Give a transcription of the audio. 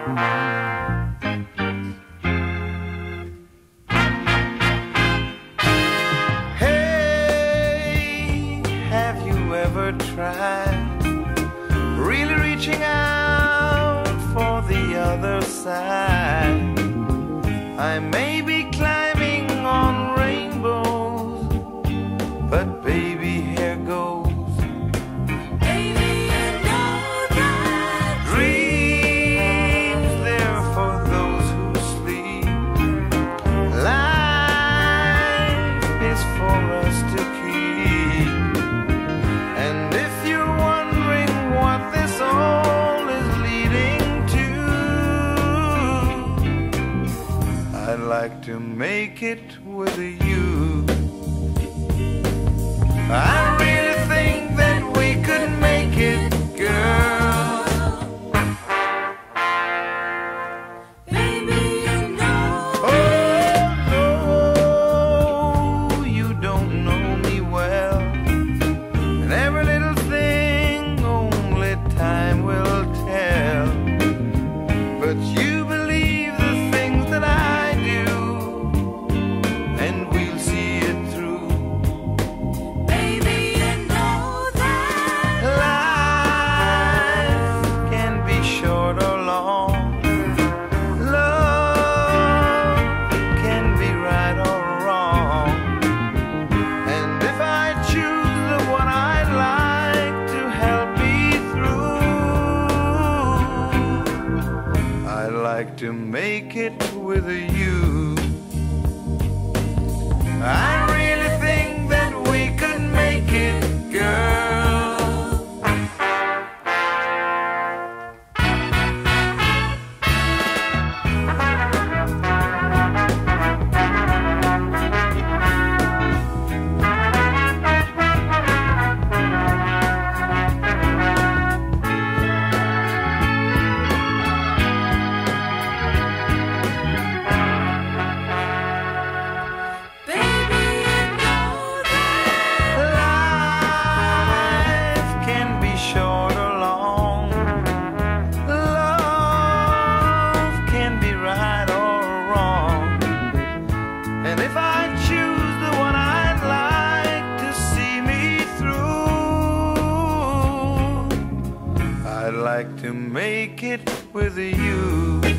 Hey, have you ever tried really reaching out for the other side? I may be climbing on rainbows, but baby, here goes. Baby, you know that Dreams there for those who sleep. Life is for us to keep. And if you're wondering what this all is leading to, I'd like to make it with you. I really think that we could make it, girl. baby, you know Oh, no, you don't know me well. And every little thing only time will tell. But you believe the things that I do, and we'll see it through. baby, you know that Life can be short or long. Love can be right or wrong. And if I choose the one I'd like to help me through, I'd like to make it with you. I really think that we could make it, girl. baby, you know that Life can be short or long. Love can be right or wrong. And if I choose the one I'd like to see me through, I'd like to make it with you.